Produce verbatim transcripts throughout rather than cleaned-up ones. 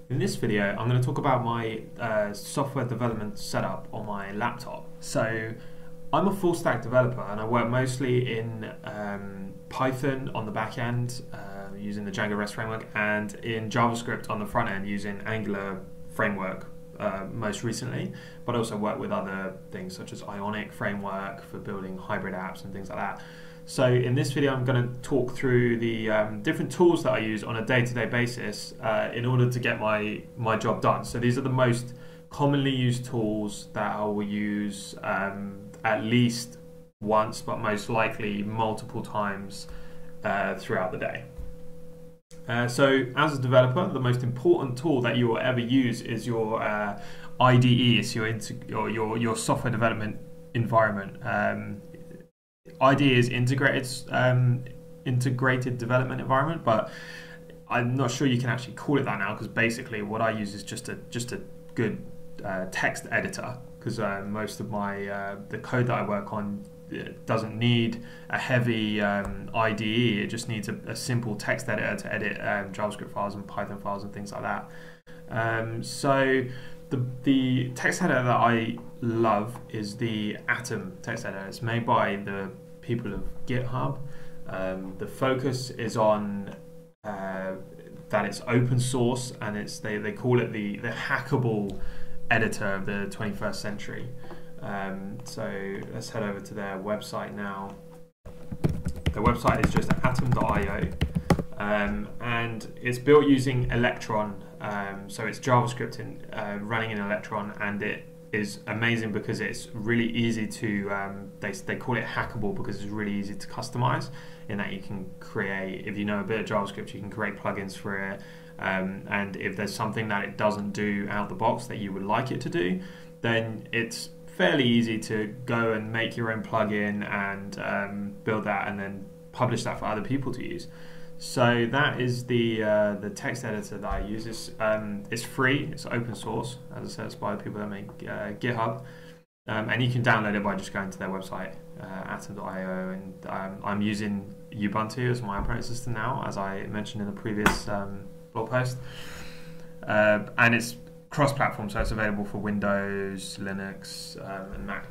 In this video, I'm going to talk about my uh, software development setup on my laptop. So I'm a full stack developer and I work mostly in um, Python on the back end uh, using the Django REST framework, and in JavaScript on the front end using Angular framework uh, most recently, but also work with other things such as Ionic framework for building hybrid apps and things like that. So in this video, I'm going to talk through the um, different tools that I use on a day-to-day basis uh, in order to get my, my job done. So these are the most commonly used tools that I will use um, at least once, but most likely multiple times uh, throughout the day. Uh, so as a developer, the most important tool that you will ever use is your uh, I D E, it's your, your, your, your software development environment. Um, I D E is integrated um, integrated development environment, but I'm not sure you can actually call it that now, because basically what I use is just a just a good uh, text editor, because uh, most of my uh, the code that I work on doesn't need a heavy um, I D E. It just needs a, a simple text editor to edit um, JavaScript files and Python files and things like that. Um, so the the text editor that I love is the Atom text editor. It's made by the people of Github. Um, the focus is on uh, that it's open source, and it's they, they call it the, the hackable editor of the twenty-first century. Um, so let's head over to their website now. Their website is just atom dot i o, um, and it's built using Electron. Um, so it's JavaScript in, uh, running in Electron, and it is amazing because it's really easy to, um, they, they call it hackable because it's really easy to customize, in that you can create, if you know a bit of JavaScript, you can create plugins for it, um, and if there's something that it doesn't do out the box that you would like it to do, then it's fairly easy to go and make your own plugin and um, build that and then publish that for other people to use. So that is the uh, the text editor that I use. It's, um, it's free, it's open source, as I said, it's by the people that make uh, GitHub, um, and you can download it by just going to their website, uh, atom dot i o, and um, I'm using Ubuntu as my operating system now, as I mentioned in the previous um, blog post, uh, and it's cross-platform, so it's available for Windows, Linux, um, and Mac.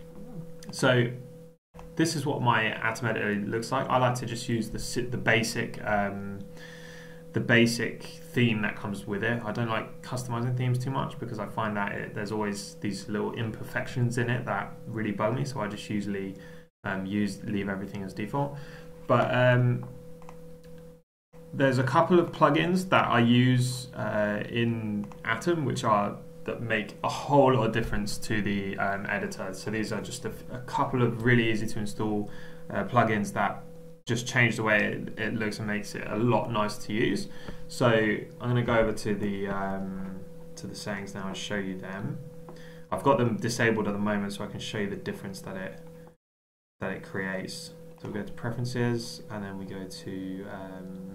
So this is what my Atom editor looks like. I like to just use the the basic um, the basic theme that comes with it. I don't like customizing themes too much because I find that it, there's always these little imperfections in it that really bug me. So I just usually um, use leave everything as default. But um, there's a couple of plugins that I use uh, in Atom, which are that make a whole lot of difference to the um, editor. So these are just a, a couple of really easy to install uh, plugins that just change the way it, it looks and makes it a lot nicer to use. So I'm going to go over to the um, to the settings now and show you them. I've got them disabled at the moment, so I can show you the difference that it that it creates. So we go to preferences, and then we go to um,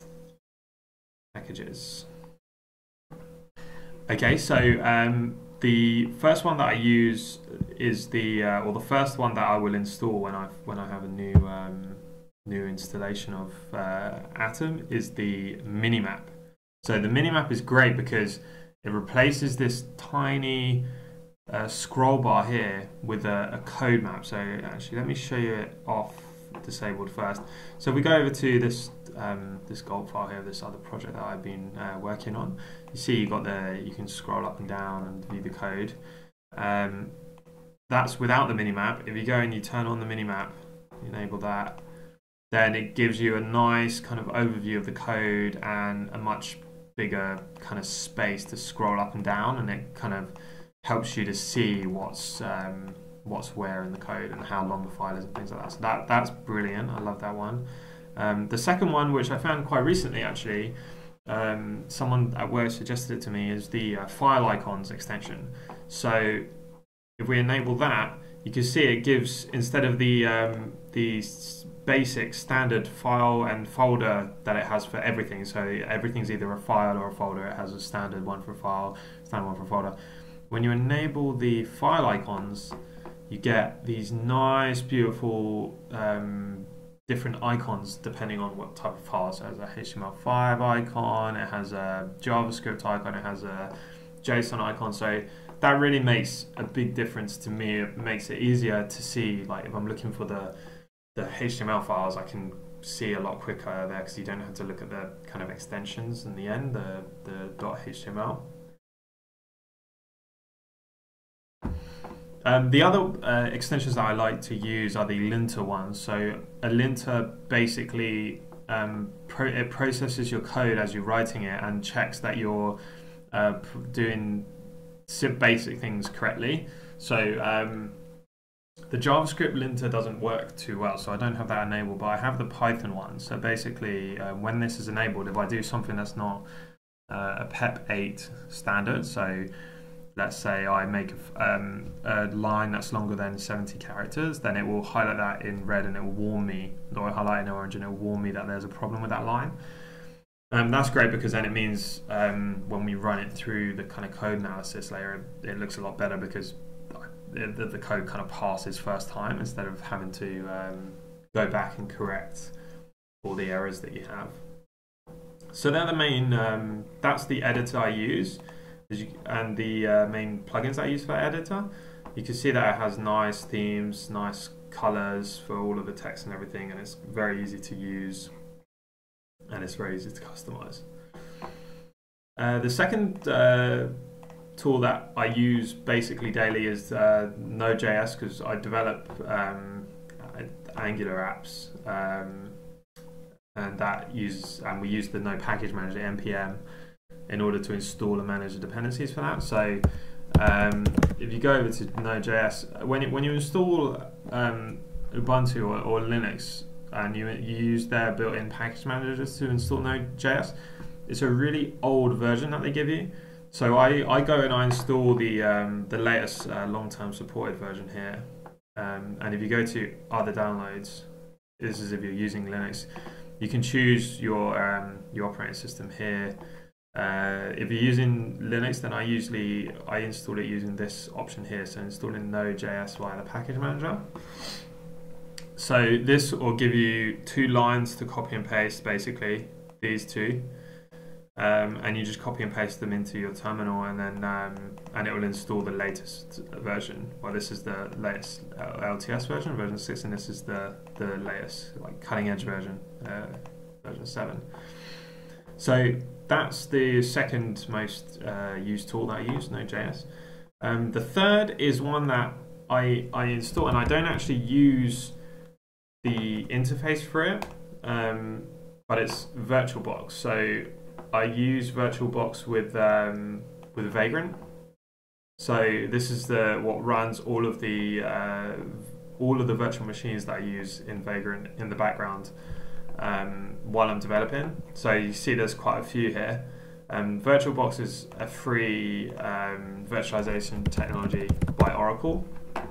packages. Okay, so um, the first one that I use is the, uh, or the first one that I will install when I when I have a new um, new installation of uh, Atom is the minimap. So the minimap is great because it replaces this tiny uh, scroll bar here with a, a code map. So actually, let me show you it off disabled first. So we go over to this um, this gold file here, this other project that I've been uh, working on. You see you got the, you can scroll up and down and view the code. Um, that's without the minimap. If you go and you turn on the minimap, enable that, then it gives you a nice kind of overview of the code and a much bigger kind of space to scroll up and down, and it kind of helps you to see what's um, what's where in the code and how long the file is and things like that. So that, that's brilliant. I love that one. Um, the second one, which I found quite recently actually, um, someone at work suggested it to me, is the uh, file icons extension. So if we enable that, you can see it gives, instead of the, um, the basic standard file and folder that it has for everything, so everything's either a file or a folder, it has a standard one for a file, standard one for a folder. When you enable the file icons, you get these nice, beautiful um, different icons depending on what type of file. So it has a H T M L five icon, it has a JavaScript icon, it has a JSON icon. So that really makes a big difference to me. It makes it easier to see, like if I'm looking for the the H T M L files, I can see a lot quicker there because you don't have to look at the kind of extensions in the end, the, the .html. Um, the other uh, extensions that I like to use are the linter ones. So a linter basically um, pro it processes your code as you're writing it and checks that you're uh, doing basic things correctly. So um, the JavaScript linter doesn't work too well, so I don't have that enabled, but I have the Python one. So basically, uh, when this is enabled, if I do something that's not uh, a P E P eight standard, so let's say I make a, um, a line that's longer than seventy characters, then it will highlight that in red and it will warn me, or highlight in orange and it will warn me that there's a problem with that line. Um, that's great because then it means um, when we run it through the kind of code analysis layer, it, it looks a lot better because the, the code kind of passes first time instead of having to um, go back and correct all the errors that you have. So they're the main, um, that's the editor I use, and the uh, main plugins I use for that editor. You can see that it has nice themes, nice colors for all of the text and everything, and it's very easy to use, and it's very easy to customize. Uh, the second uh, tool that I use basically daily is uh, Node.js, because I develop um, Angular apps, um, and that uses, and we use the Node package manager N P M in order to install and manage the dependencies for that. So um, if you go over to Node.js, when it, when you install um, Ubuntu or, or Linux and you, you use their built-in package managers to install Node.js, it's a really old version that they give you. So I, I go and I install the um, the latest uh, long-term supported version here, um, and if you go to other downloads, this is if you're using Linux, you can choose your um, your operating system here. Uh, if you're using Linux, then I usually I install it using this option here, so installing Node.js via the package manager. So this will give you two lines to copy and paste, basically these two. Um, and you just copy and paste them into your terminal, and then um, and it will install the latest version. Well, this is the latest L T S version, version six, and this is the the latest, like cutting edge version, uh, version seven. So that's the second most uh, used tool that I use, Node.js. Um, the third is one that I I install, and I don't actually use the interface for it, um, but it's VirtualBox. So I use VirtualBox with um, with Vagrant. So this is the what runs all of the uh, all of the virtual machines that I use in Vagrant in the background um, while I'm developing. So you see there's quite a few here. Um, VirtualBox is a free um, virtualization technology by Oracle,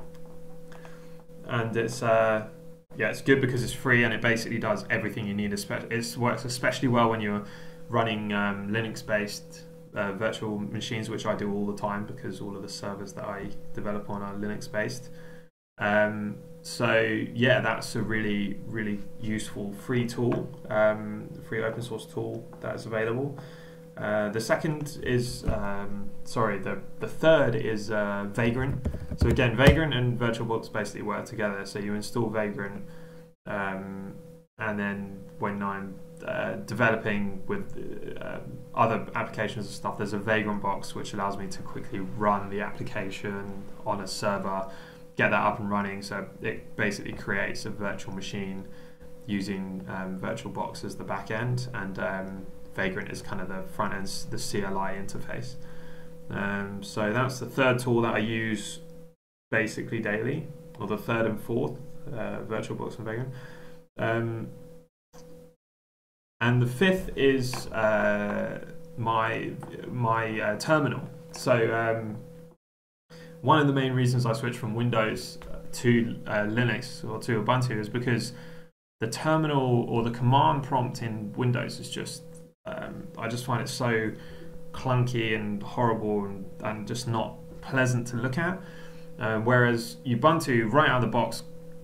and it's uh, yeah it's good because it's free and it basically does everything you need. It works especially well when you're running um, Linux-based uh, virtual machines, which I do all the time because all of the servers that I develop on are Linux-based. Um, so yeah, that's a really, really useful free tool, um, free open source tool that is available. Uh, the second is, um, sorry, the, the third is uh, Vagrant. So again, Vagrant and VirtualBox basically work together. So you install Vagrant, um, and then when I'm Uh, developing with uh, other applications and stuff, there's a Vagrant box which allows me to quickly run the application on a server, get that up and running. So it basically creates a virtual machine using um, VirtualBox as the back end, and um, Vagrant is kind of the front end, the C L I interface. Um, so that's the third tool that I use basically daily, or the third and fourth, uh, VirtualBox and Vagrant. Um, And the fifth is uh, my my uh, terminal. So um, one of the main reasons I switched from Windows to uh, Linux or to Ubuntu is because the terminal or the command prompt in Windows is just um, I just find it so clunky and horrible and, and just not pleasant to look at. Uh, whereas Ubuntu, right out of the box,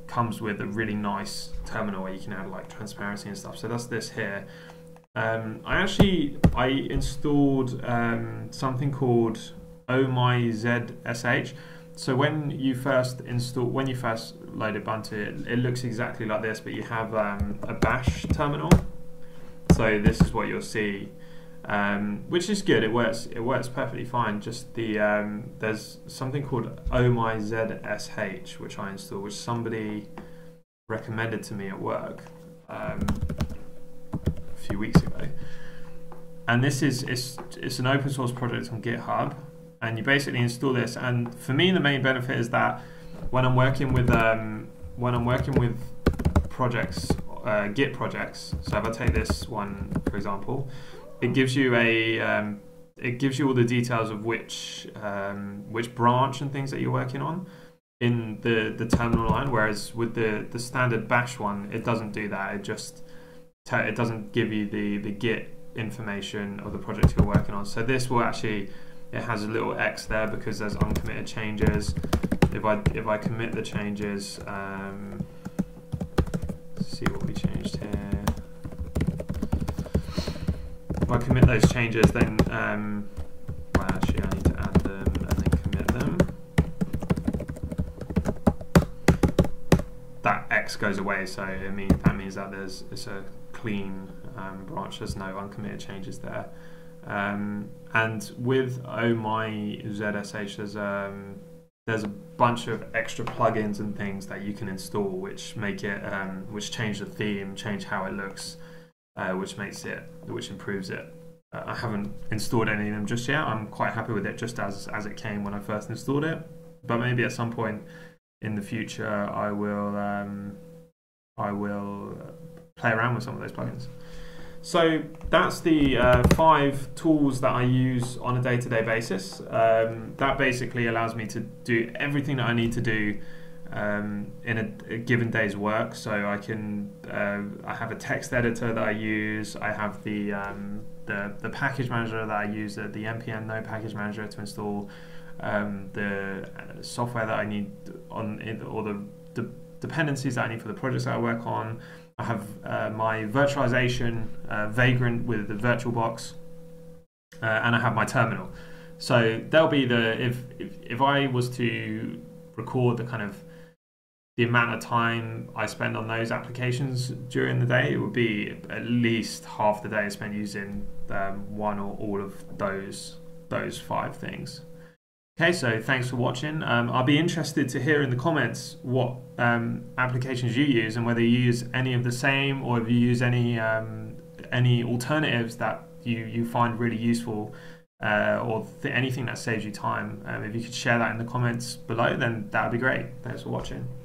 comes with a really nice terminal where you can add like transparency and stuff. So that's this here. Um, I actually I installed um, something called Oh My Zsh. So when you first install, when you first load Ubuntu, it, it looks exactly like this, but you have um, a bash terminal. So this is what you'll see, um, which is good. It works. It works perfectly fine. Just the um, there's something called Oh My Zsh, which I installed, which somebody recommended to me at work um, a few weeks ago. And this is it's it's an open source project on GitHub. And you basically install this, and for me the main benefit is that when I'm working with um, when I'm working with projects, uh, Git projects. So if I take this one for example, it gives you a um, it gives you all the details of which um, which branch and things that you're working on in the the terminal line. Whereas with the the standard Bash one, it doesn't do that. It just it doesn't give you the the Git information of the project you're working on. So this will actually It has a little X there because there's uncommitted changes. If I if I commit the changes, um, let's see what we changed here. If I commit those changes, then um, well, actually I need to add them and then commit them. That X goes away, so it means that means that there's it's a clean um, branch. There's no uncommitted changes there. Um, and with Oh My Zsh, there's um, there's a bunch of extra plugins and things that you can install, which make it, um, which change the theme, change how it looks, uh, which makes it, which improves it. Uh, I haven't installed any of them just yet. I'm quite happy with it just as as it came when I first installed it. But maybe at some point in the future, I will um, I will play around with some of those plugins. So that's the uh, five tools that I use on a day-to-day basis. Um, that basically allows me to do everything that I need to do um, in a, a given day's work. So I can, uh, I have a text editor that I use. I have the um, the, the package manager that I use, the, the N P M Node package manager to install um, the software that I need on it, or the, the dependencies that I need for the projects that I work on. I have uh, my virtualization, uh, Vagrant with the VirtualBox, uh, and I have my terminal. So there'll be the if, if if I was to record the kind of the amount of time I spend on those applications during the day, it would be at least half the day spent using um, one or all of those those five things. Okay, so thanks for watching. Um, I'll be interested to hear in the comments what um, applications you use and whether you use any of the same or if you use any um, any alternatives that you, you find really useful uh, or th anything that saves you time. Um, if you could share that in the comments below, then that would be great. Thanks for watching.